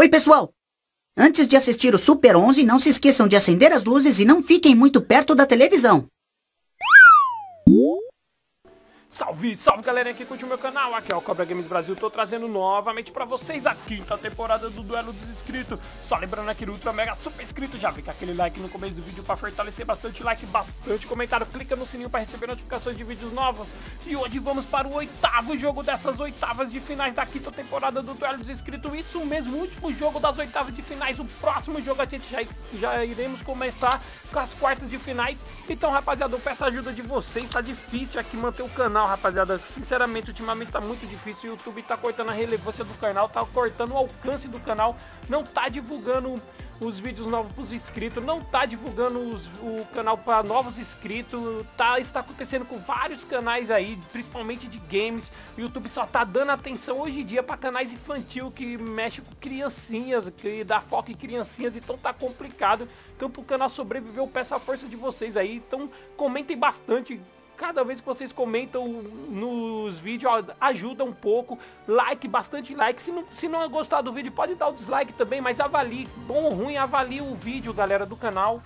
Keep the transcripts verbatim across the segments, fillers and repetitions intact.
Oi, pessoal! Antes de assistir o Super onze, não se esqueçam de acender as luzes e não fiquem muito perto da televisão. Salve, salve galerinha que curte o meu canal, aqui é o Cobra Games Brasil, tô trazendo novamente pra vocês a quinta temporada do Duelo dos Inscritos. Só lembrando aqui no Ultra Mega Super Inscrito, já fica aquele like no começo do vídeo pra fortalecer, bastante like, bastante comentário, clica no sininho pra receber notificações de vídeos novos. E hoje vamos para o oitavo jogo dessas oitavas de finais da quinta temporada do Duelo dos Inscritos. Isso mesmo, o último jogo das oitavas de finais, o próximo jogo a gente já, já iremos começar com as quartas de finais. Então rapaziada, eu peço a ajuda de vocês, tá difícil aqui manter o canal, rapaziada, sinceramente, ultimamente tá muito difícil, o YouTube tá cortando a relevância do canal, tá cortando o alcance do canal, não tá divulgando os vídeos novos pros inscritos, não tá divulgando os, o canal para novos inscritos, tá, está acontecendo com vários canais aí, principalmente de games. O YouTube só tá dando atenção hoje em dia para canais infantil que mexe com criancinhas, que dá foco em criancinhas, então tá complicado. Então pro canal sobreviver eu peço a força de vocês aí, então comentem bastante. Cada vez que vocês comentam nos vídeos, ó, ajuda um pouco. Like, bastante like. Se não, se não gostar do vídeo, pode dar o dislike também, mas avalie. Bom ou ruim, avalie o vídeo, galera, do canal.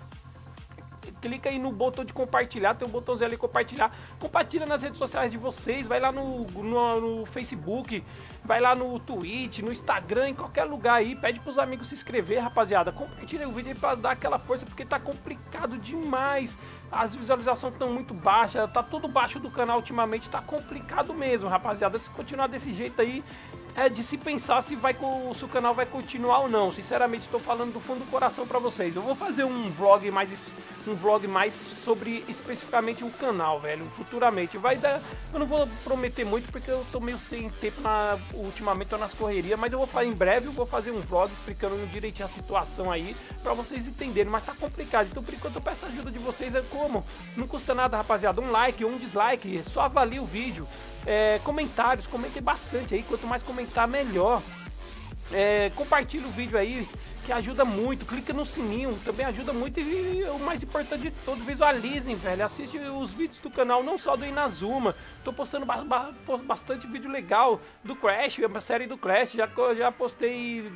Clica aí no botão de compartilhar, tem um botãozinho ali compartilhar. Compartilha nas redes sociais de vocês, vai lá no, no, no Facebook, vai lá no Twitch, no Instagram, em qualquer lugar aí. Pede pros amigos se inscrever, rapaziada. Compartilha o vídeo aí pra dar aquela força, porque tá complicado demais. As visualizações estão muito baixas, tá tudo baixo do canal ultimamente, tá complicado mesmo, rapaziada. Se continuar desse jeito aí, é de se pensar se, vai, se o canal vai continuar ou não. Sinceramente, estou falando do fundo do coração pra vocês. Eu vou fazer um vlog mais um vlog mais sobre especificamente o canal, velho, futuramente. Vai dar, eu não vou prometer muito porque eu tô meio sem tempo na, ultimamente, tô nas correrias, mas eu vou fazer em breve, eu vou fazer um vlog explicando direitinho a situação aí, pra vocês entenderem, mas tá complicado. Então por enquanto eu peço a ajuda de vocês, é como? Não custa nada, rapaziada, um like, um dislike, só avalie o vídeo. É, comentários, comentem bastante aí, quanto mais comentar melhor. É, compartilha o vídeo aí, que ajuda muito, clica no sininho, também ajuda muito. E o mais importante de tudo, visualizem, velho, assiste os vídeos do canal, não só do Inazuma. Tô postando ba ba bastante vídeo legal do Crash, a série do Crash, já, já postei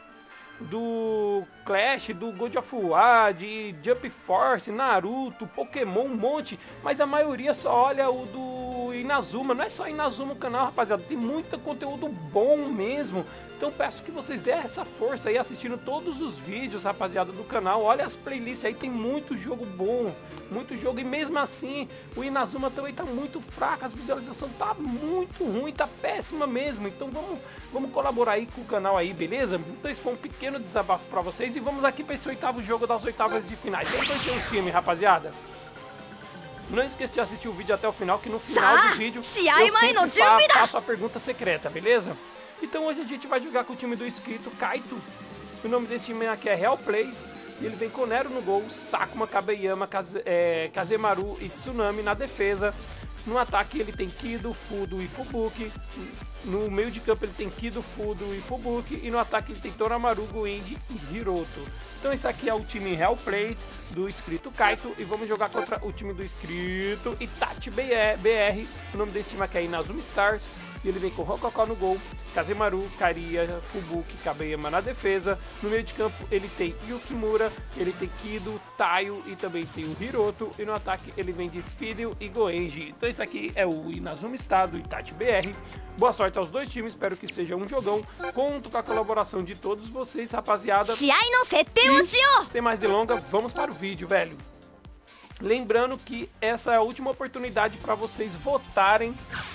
do Clash, do God of War, de Jump Force, Naruto, Pokémon, um monte, mas a maioria só olha o do Inazuma. Não é só Inazuma o canal, rapaziada, tem muito conteúdo bom mesmo. Então peço que vocês dêem essa força aí assistindo todos os vídeos, rapaziada, do canal. Olha as playlists aí, tem muito jogo bom, muito jogo. E mesmo assim, o Inazuma também tá muito fraco, as visualizações tá muito ruim, tá péssima mesmo. Então vamos, vamos colaborar aí com o canal aí, beleza? Então esse foi um pequeno desabafo pra vocês. E vamos aqui pra esse oitavo jogo das oitavas de finais. Quem vai ser o time, rapaziada? Não esqueça de assistir o vídeo até o final, que no final do vídeo eu sempre faço a pergunta secreta, beleza? Então hoje a gente vai jogar com o time do inscrito Kaito. O nome desse time aqui é Real Plays. E ele vem com Nero no gol, Sakuma, Kabeyama, Kaze, é, Kazemaru e Tsunami na defesa. No ataque ele tem Kido, Fudo e Fubuki. No meio de campo ele tem Kido, Fudo e Fubuki. E no ataque ele tem Toramaru, Goenji e Hiroto. Então esse aqui é o time Real Plays do inscrito Kaito. E vamos jogar contra o time do inscrito Itachi B R. O nome desse time aqui é Inazuma Stars. E ele vem com Rokoko no gol, Kazemaru, Kariya, Fubuki, Kabeyama na defesa. No meio de campo ele tem Yukimura, ele tem Kido, Taio e também tem o Hiroto. E no ataque ele vem de Fidel e Goenji. Então esse aqui é o Inazuma Star do Itachi B R. Boa sorte aos dois times, espero que seja um jogão. Conto com a colaboração de todos vocês, rapaziada. E, sem mais delongas, vamos para o vídeo, velho. Lembrando que essa é a última oportunidade para vocês votarem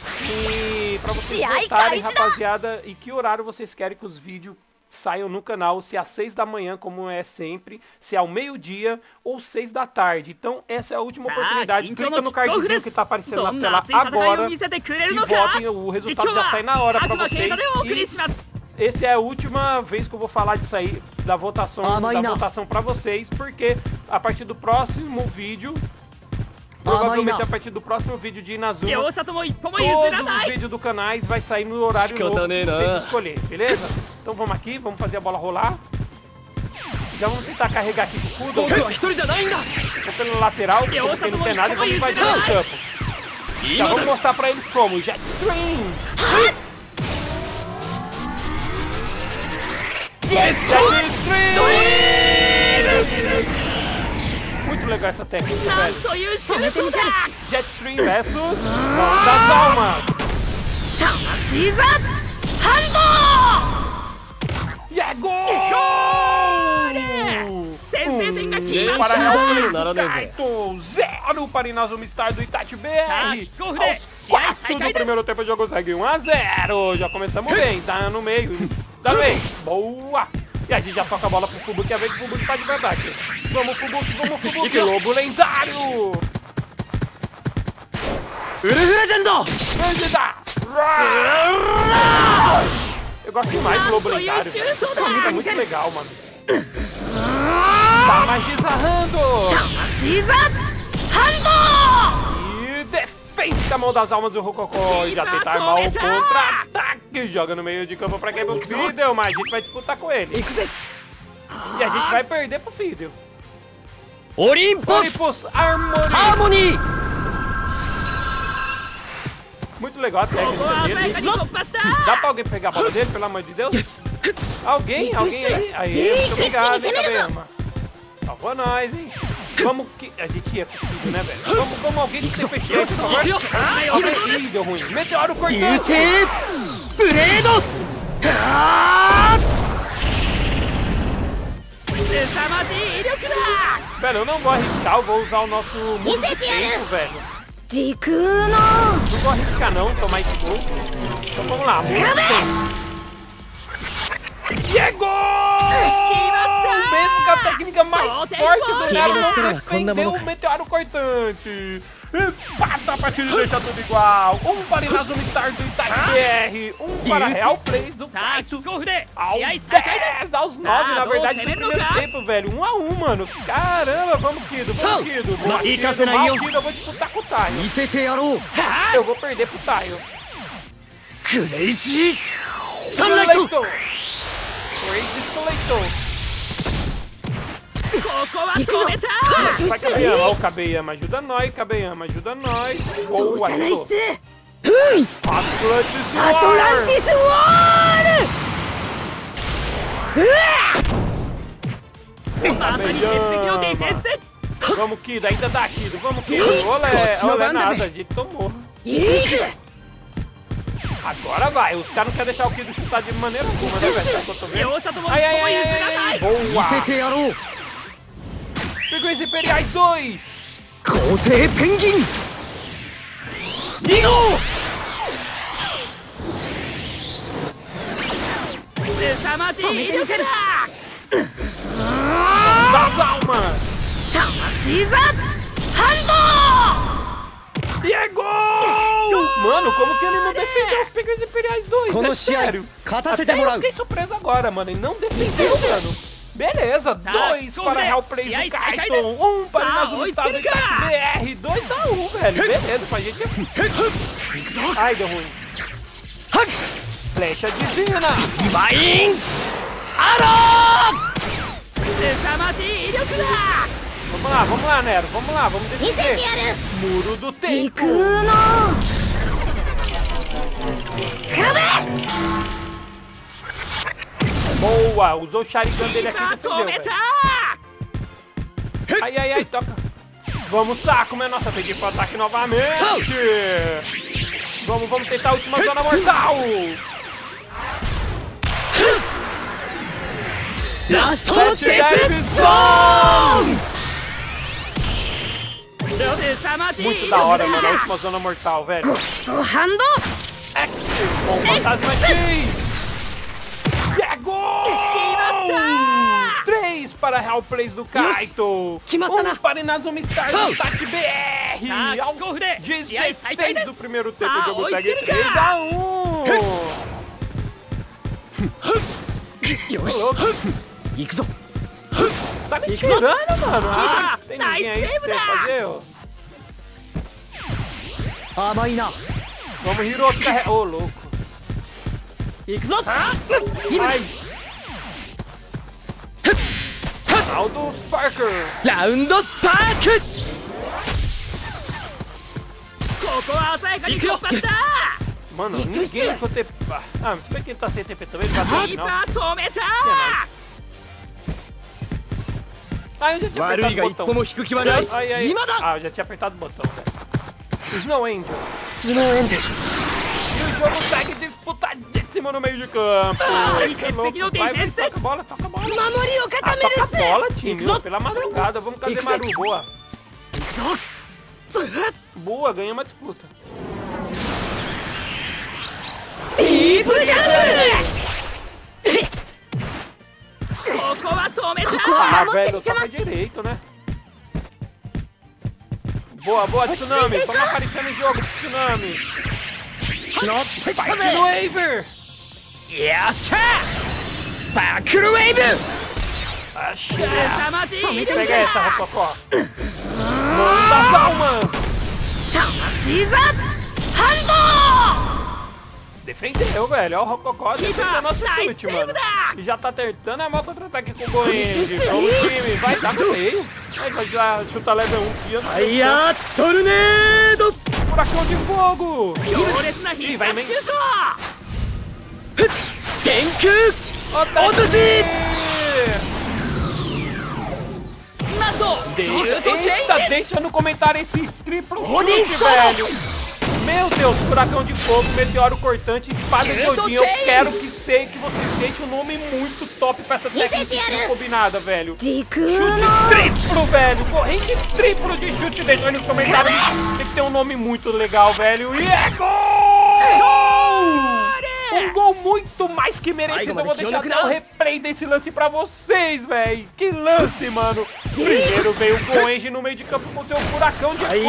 e para vocês votarem, rapaziada, e que horário vocês querem que os vídeos saiam no canal, se é às seis da manhã, como é sempre, se é ao meio-dia ou seis da tarde. Então essa é a última oportunidade. Clica no cardzinho que tá aparecendo na tela agora e votem, o resultado já sai na hora para vocês. E essa é a última vez que eu vou falar disso aí, da votação, da votação pra vocês, porque a partir do próximo vídeo, provavelmente a partir do próximo vídeo de Inazuma, todos os vídeos do canais vai sair no horário novo que vocês escolherem, beleza? Então vamos aqui, vamos fazer a bola rolar. Já vamos tentar carregar aqui com o Fudo. Vou pela lateral, porque não tem nada, e vamos invadir o campo. Já vamos mostrar pra eles como, Jetstream! Muito legal essa técnica, velho. Jetstream versus Mão das Almas. E é gol! Um para Real Kaito, zero para Inazuma Star do Itachi B R. Aos quatro do primeiro tempo o jogo segue um a zero. Já começamos bem, tá no meio. Tá bem, boa. E a gente já toca a bola pro Fubuki, a vez que o Fubuki tá de verdade. Vamos, Fubuki, vamos, Fubuki. Lobo lendário. Vegeta! Eu gosto demais do Lobo lendário. É muito legal, mano. Tá mais desarrando. E defende a Mão das Almas do Rokoko. E já tenta armar o contra-ataque. Joga no meio de campo pra quem é o Fidel, mas a gente vai disputar com ele. E a gente vai perder pro Fidel. Olympus, Olympus Harmony. Harmony. Muito legal a técnica dele. Dá pra alguém pegar a bola dele, pelo amor de Deus? Alguém? Alguém aí? Aí, muito obrigado, hein, Kabeyama. Salvou nós, hein? Vamos que... A gente ia pro Fidel, né, velho? Vamos, vamos alguém que você fechou, por favor. Ih, deu ruim. Meteoro cortante. Velho, eu não vou arriscar, eu vou usar o nosso mundo de tempo, velho. Não vou arriscar não, tomar esse gol. Então vamos lá, mundo de tempo. Chegou! Mesmo com a técnica mais forte do Nero, não defendeu o meteoro cortante. Empata a partida e deixa tudo igual. Um para Inazuma Star do Itachi B R. Um para Real Plays do Kaito. Aos dez, aos nove, na verdade, no primeiro tempo, velho. Um a um, mano. Caramba, vamos, Kido, vamos, Kido. Boa, Kido, mal, Kido, eu vou disputar com o Taio. Eu vou perder pro Taio. Crazy Sunlight! Crazy Sunlight! Vai, Kabeyama, o Kabeyama ajuda nós, Kabeyama ajuda nós. Boa, ajudou. Atlantis War! Kabeyama! Vamos, Kido, ainda dá, Kido, vamos, Kido. Olé, olé, nada, a gente tomou. Agora vai, os caras não querem deixar o Kido chutar de maneira alguma, né, velho? Sabe o que eu tô vendo? Ai, ai, ai, ai, ai, boa! Pegões Imperiais dois! Koutei Penguin! Nigo! Das almas! E é gol! Mano, como que ele não defendeu os Pegões Imperiais dois? É sério? Até eu fiquei surpreso agora, mano. Ele não defendeu, mano. Beleza, dois para Real Plays do Kaito, um para Inazuma Star do Itachi B R, dois a um, velho. Beleza, pra gente... Ai, deu ruim. Flecha divina! Vai! Arrow! Vamos lá, vamos lá, Nero. Vamos lá, vamos defender. Muro do tempo. Boa, usou o Sharingan dele aqui e defendeu, velho. Ai, ai, ai, toca. Vamos, Sakuma, é nossa vez de ir pro ataque novamente. Vamos, vamos tentar a última zona mortal. Last Death Zone! Muito da hora, mano, a última zona mortal, velho. Action com Fantasma X. É gol! três para Real Plays do Kaito. um para Inazuma Star do Itachi B R. Aos dezesseis do primeiro tempo, o jogo segue três a um. Tá me tirando, mano? Ah, tem ninguém aí pra você fazer, ó. Vamos, Hiroki. Ô, oh, louco. Ai. Aldo Sparker. Round Spark! Mano, ninguém com T P... Ah, se bem que ele tá sem T P também, ele vai ter final. Ah, eu já tinha apertado o botão. Ai, ai. Ah, eu já tinha apertado o botão, velho. Snow Angel. Snow Angel. E o jogo segue disputadíssimo no meio de campo. Eita, louco. Vai, vai, toca a bola, toca a bola. Ah, toca a bola, time. Pela madrugada, vamos fazer Maru, boa. Boa, ganha uma disputa. Ah, velho, toca direito, né? Boa, boa, Tsunami. Vamos aparecer no jogo, Tsunami. Vai, Waver. Yasha! Sparkle Wave! Axé. Pega essa, Rococó. Mano das almas. Defendeu, velho. Olha o Rococó defendendo nosso chute, mano. E já tá tentando a mão contra-ataque com o Goenji. Vamos, time. Vai dar no meio. Aí vai já chutar level um. Aí a tornado! Furacão de fogo. Ih, vai emendar. Genku! Otoshi! Eita, deixa no comentário esse triplo chute, velho. Meu Deus, furacão de fogo, meteoro cortante, espada de Odin. Eu quero que sei que vocês deixem um nome muito top pra essa técnica combinada, velho. Chute triplo, velho. Corrente triplo de chute. Deixa aí nos comentários. Tem que ter um nome muito legal, velho. E é gol! Um gol muito mais que merecido. Eu vou deixar até o replay desse lance pra vocês, velho. Que lance, mano. Primeiro veio o Goenji no meio de campo com seu furacão de fogo.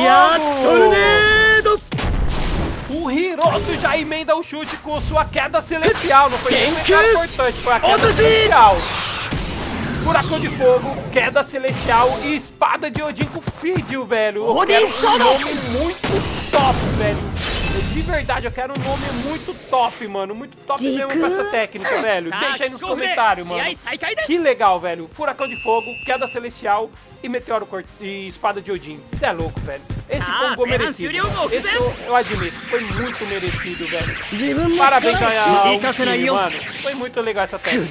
O Hiroto já emenda o chute com sua queda celestial. Não foi nem uma queda importante, foi a queda celestial. Furacão de fogo, queda celestial e espada de Odin com Fídio, velho. Eu quero um nome muito top, velho. De verdade, eu quero um nome muito top, mano. Muito top mesmo com essa técnica, velho. Deixa aí nos comentários, mano. Que legal, velho. Furacão de fogo, queda celestial e meteoro cort... e espada de Odin. Isso é louco, velho. Esse foi um gol merecido. Esse eu, eu admito. Foi muito merecido, velho. Parabéns, Canhão, mano. Foi muito legal essa técnica.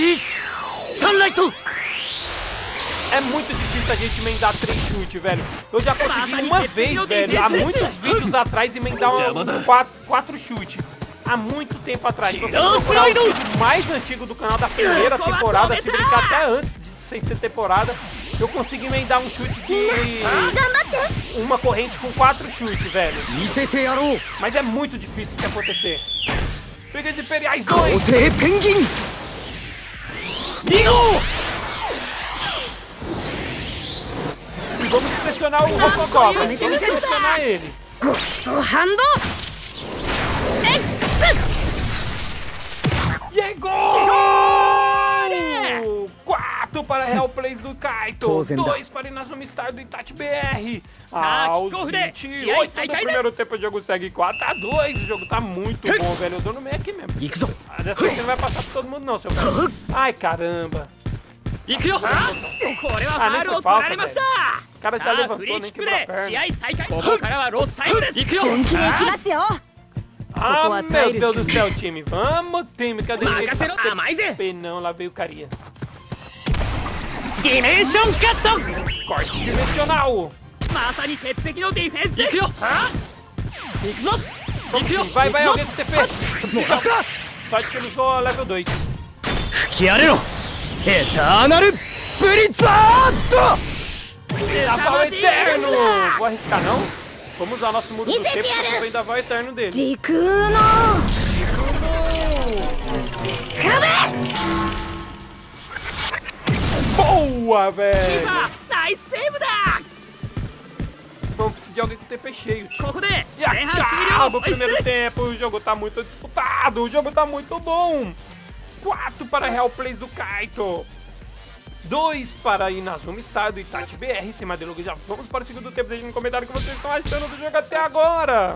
É muito difícil a gente emendar três chutes, velho. Eu já consegui uma vez, velho, há muitos vídeos atrás, emendar um, quatro, quatro chutes. Há muito tempo atrás. Se você procurar o vídeo mais antigo do canal da primeira temporada, se brincar até antes de sem ser temporada, eu consegui emendar um chute de... uma corrente com quatro chutes, velho. Mas é muito difícil de acontecer. Briga de Imperiais dois! E vamos pressionar o Rococó, vamos pressionar ele. E é gol! quatro para Real Plays do Kaito, dois para Inazuma Star do Itachi B R. Aos vinte e oito do primeiro tempo, o jogo segue quatro a dois. O jogo tá muito bom, velho. Eu dou no meio aqui mesmo. Ah, dessa vez você não vai passar pra todo mundo não, seu cara. Ai, caramba. Ah, nem foi falta, velho. O cara já levantou, nem quebrou a perna. Ah, meu Deus do céu, time. Vamos, time. Cadê o P? Não, lá veio o carinha. Dimension Cut! Corte dimensional. Vai, vai, alguém do T P. Sorte que eu não sou level dois. Eternal Blizzard! Vendaval Eterno! Vou arriscar não? Vamos usar nosso muro do tempo para o Vendaval Eterno dele. Jikuno! Boa, velho! Vamos precisar de alguém com o T P cheio. E acaba o primeiro tempo. O jogo tá muito disputado. O jogo tá muito bom. quatro para Real Plays do Kaito. dois para Inazuma Star do Itachi B R. Sem mais delongas, já vamos para o segundo tempo. Deixem no comentário o que vocês estão achando do jogo até agora.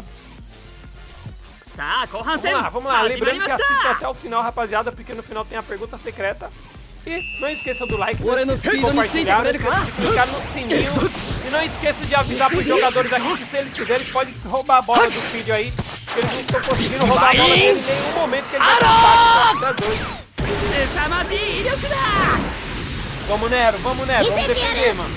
Vamos lá, vamos lá. Lembrando que assistam até o final, rapaziada, porque no final tem a pergunta secreta. E não esqueça do like, não esqueça de compartilhar, não esqueça de clicar no sininho. E não esqueça de avisar para os jogadores aqui que se eles quiserem, eles podem roubar a bola do vídeo aí. que eles não estão conseguindo roubar a bola dele em nenhum momento que ele vai tentar com dois. Vamos, Nero, vamos, Nero, vamos defender, mano.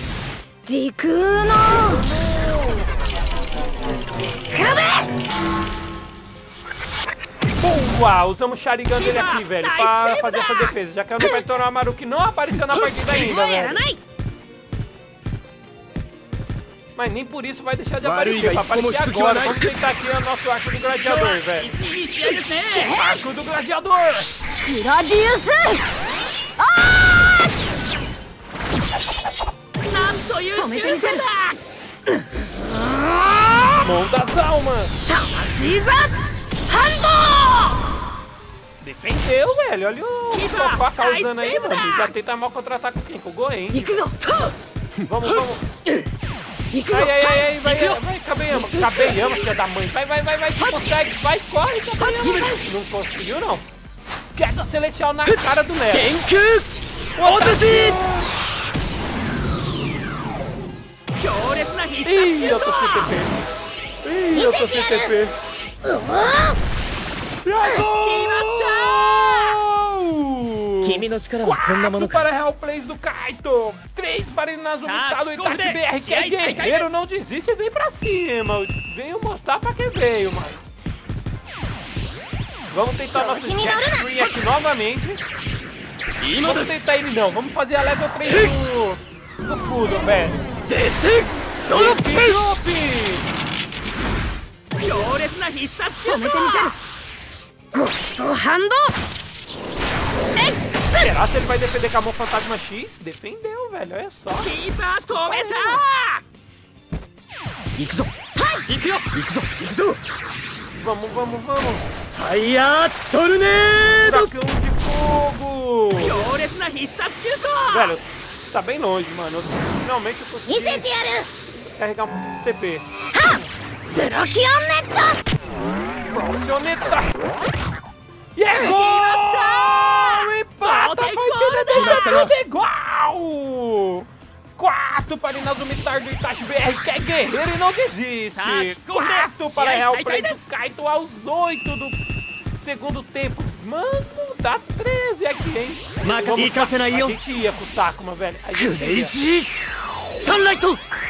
Boa! Usamos o Sharingan dele aqui, velho, pra fazer essa defesa, já que o Nobuto Orochimaru que não apareceu na partida ainda, velho. Mas nem por isso vai deixar de aparecer, vai aparecer agora. Vamos tentar aqui o nosso arco do gladiador, velho. Arco do gladiador! Gradius! Mão das almas! Defendeu, velho. Olha o Sofá causando aí, mano. Já tenta mal contra-ataque com quem? Com o Goen. Vamos, vamos. Ai, ai, ai, ai, vai, vai, Kabeyama. Kabeyama, filha da mãe. Vai, vai, vai, vai, consegue. Vai, corre, Kabeyama. Não conseguiu, não. Queda celestial na cara do Nero. Genku Otoshi! Ih, eu tô sem T P. Ih, eu tô sem T P. quatro para Real Plays do Kaito, três para Inazuma Estado e Itachi B R, que é guerreiro, não desiste e vem pra cima. Veio mostrar pra que veio, mano. Vamos tentar nosso Jet Free aqui novamente. Vamos tentar ele não, vamos fazer a level três do, do Fudo, velho. Desce! Será se ele vai defender com a mão Fantasma X? Defendeu, velho, olha só. Vamos, vamos, vamos. Fire Tornado! Furacão de fogo! Velho, tá bem longe, mano. Finalmente eu consegui carregar um T P. Procioneta! E é gol! Empata a partida de igual! quatro para Inazuma Star do Itachi B R, que é guerreiro e não desiste. quatro para Real Play do Kaito aos oito do segundo tempo. Mano, dá treze aqui, hein? Vamos, a gente ia com o Sakuma, velho. A gente ia. Sunlight!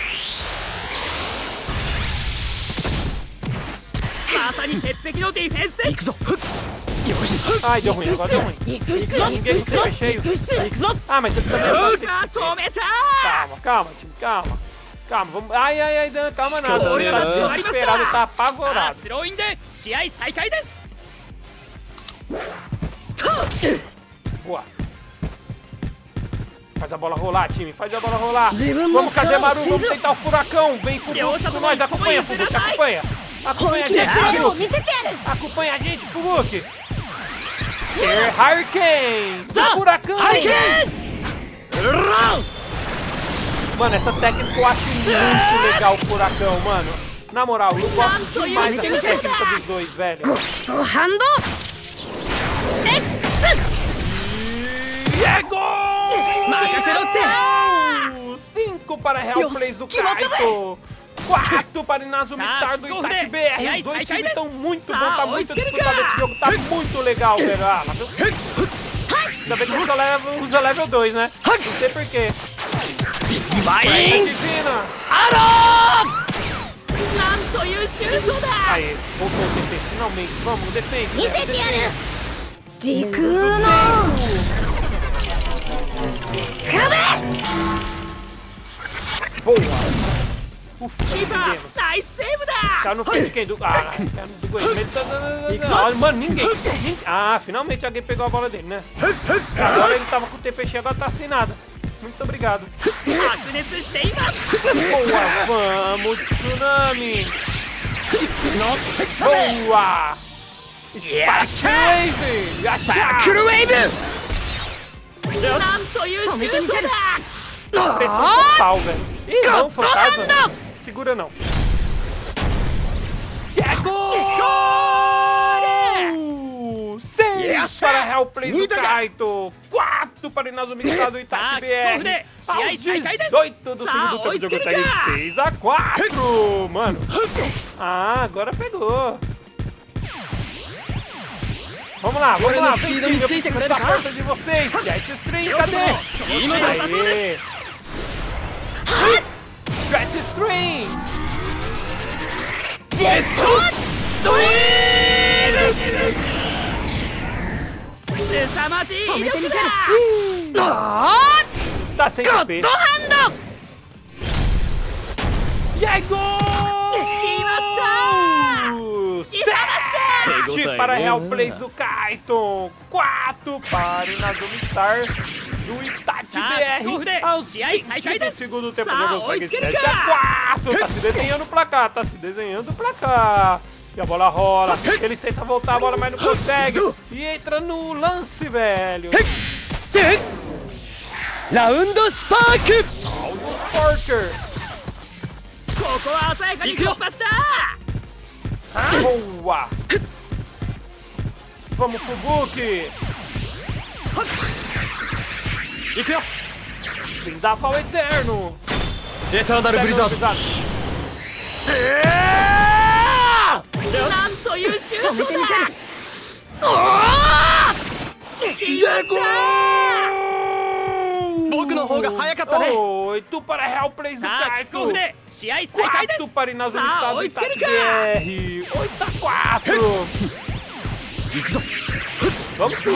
Ai, deu ruim, agora deu ruim. Ninguém com o cheio. Ah, mas você também não pode ter... Calma, calma, time, calma. Calma, vamos... Ai, ai, ai, Dan, calma nada. Tá desesperado, tá apavorado. Boa. Faz a bola rolar, time, faz a bola rolar. Vamos, Kagemaru, vamos tentar o furacão. Vem, Fubuki, com nós, acompanha, Fubuki, acompanha. Acompanha a gente, Fubuki. Acompanha a gente, Fubuki. Hurricane! Furacão! Mano, essa técnica eu acho muito legal, o furacão, mano. Na moral, eu gosto demais dessa técnica dos dois, velho. E é gol! cinco para Real Plays do Kaito. quatro para Inazuma Star do Itachi B R. Os dois times estão muito bons, tá muito disputado esse jogo, tá muito legal, velho. Ah, lá viu? Ainda bem que eu só levo, usa level dois, né? Não sei porquê. Divina! Aê, voltou o T P, finalmente. Vamos, defende. Boa! Ufa, caiu no pé de quem? Do... Ah, caiu do Goiás. Mano, ninguém, ninguém... Ah, finalmente alguém pegou a bola dele, né? Agora ele tava com o T P cheio, agora tá sem nada. Muito obrigado. Boa, vamos, Tsunami. Boa! Spark Wave! Pressão total, velho. Ih, não, fantasma. Segura não. É gol! seis para Real Play do Kaito. quatro para Inazuma Star do Itachi B R. Aos dezoito do segundo tempo, o jogo segue seis a quatro. Mano. Ah, agora pegou. Vamos lá, vamos lá, vem Speed time, eu me preciso tenta, da cara. força de vocês. Jetstream, cadê? Aê! Jetstream! ジェットストリーム凄まじい威力だ。 Tá sem H P. ゴッドハンド E aí, gol! 決まった突き放した Sete para Real Plays do Kaito. Quatro para Inazuma Star do Itachi B R. Aos vinte do segundo tempo já consegue sete a quatro. Tá se desenhando pra cá, tá se desenhando pra cá. E a bola rola. Eles tentam voltar a bola, mas não consegue. E entra no lance, velho. ラウンドスパーク Aldous Parker. ここは鮮やかに突破した Boa. Vamos, Fubuki. いくよ Vendaval Eterno. エターナルブリザード Pesado. なんというシュートだ。おお決まった僕の方が早かったね。 Oito para Real Plays do さあ、キックオフ Kaito. で試合再開です Quatro para Inazuma さあ Star do 追いつける Itachi か B R. Oito a quatro. 行くぞ Vamos ver.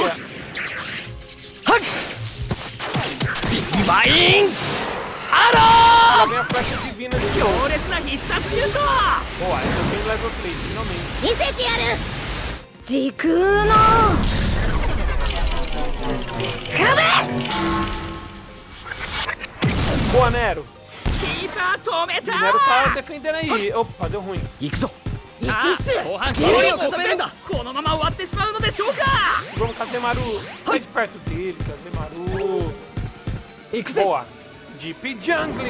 ディバインア Lá ロ vem a flecha divina de ー Kyo. 強烈な必殺シュート Boa, essa tem level três, finalmente. 見せてやる時空の壁 Boa, Nero. キーパー止めた Nero tá defendendo aí. Opa, deu ruim. 行くぞさあ後半守りを固めるんだこのまま終わってしまうのでしょうか Vamos, Kazemaru. Mais perto dele, Kazemaru. 行くぜ Boa. Deep Jungle.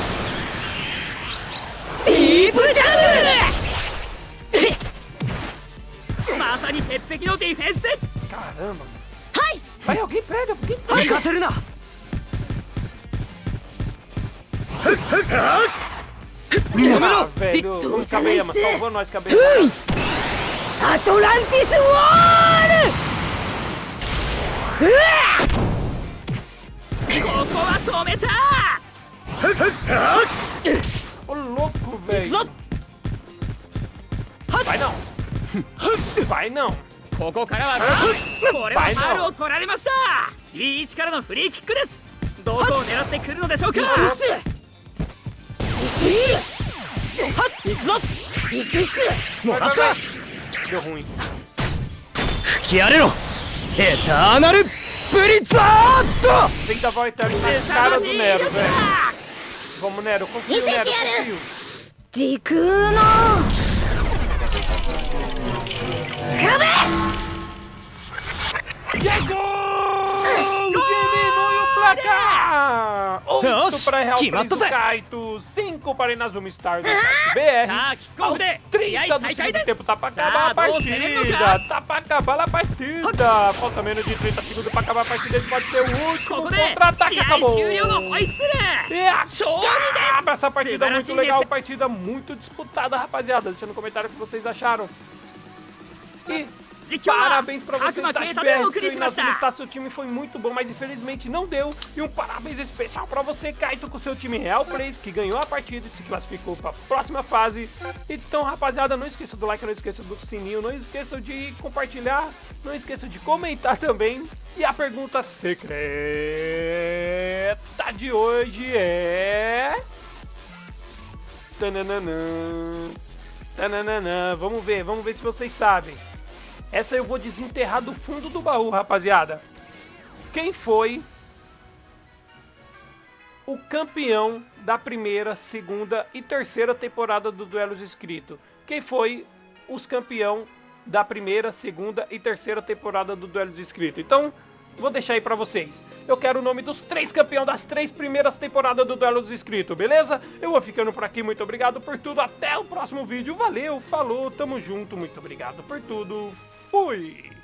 ディープジャングルまさに鉄壁のディフェンス Caramba. はい Vai, alguém pega, alguém 行かせるな Ah, velho. Ô, Kabeyama, salvou nós, Kabeyama. アトランティスウォールここは止めた Ô, louco, velho. ぞ Vai não. Vai não. ここからはこれはファウルを取られましたいい位置からのフリーキックですどこを狙ってくるのでしょうか行くぞ Vai, vai, vai. Deu ruim. 吹き荒れろエターナルブリザード Vendaval Eterno na cara do Nero, velho. Vamos, Nero. Confio, Nero. Confio. 時空の壁 Chegou! Diminuiu o placar! oito para Real Plays do Kaito, cinco para Inazuma Star do Itachi B R. Aos trinta do segundo tempo, tá pra acabar a partida! Tá pra acabar a partida! Falta menos de trinta segundos pra acabar a partida, esse pode ser o último contra-ataque, acabou! E acaba essa partida muito legal, partida muito disputada, rapaziada. Deixa no comentário o que vocês acharam. E parabéns pra você, Itachi B R. Seu Inazuma Star, seu time foi muito bom, mas infelizmente não deu. E um parabéns especial pra você, Kaito, com seu time Real Plays, que ganhou a partida e se classificou pra próxima fase. Então, rapaziada, não esqueça do like, não esqueça do sininho, não esqueçam de compartilhar, não esqueçam de comentar também. E a pergunta secreta de hoje é... Tananana. Tananana. Vamos ver, vamos ver se vocês sabem. Essa eu vou desenterrar do fundo do baú, rapaziada. Quem foi o campeão da primeira, segunda e terceira temporada do Duelos Inscrito? Quem foi os campeão da primeira, segunda e terceira temporada do Duelos Inscrito? Então, vou deixar aí pra vocês. Eu quero o nome dos três campeões das três primeiras temporadas do Duelos Inscrito, beleza? Eu vou ficando por aqui, muito obrigado por tudo. Até o próximo vídeo. Valeu, falou, tamo junto, muito obrigado por tudo. Fui!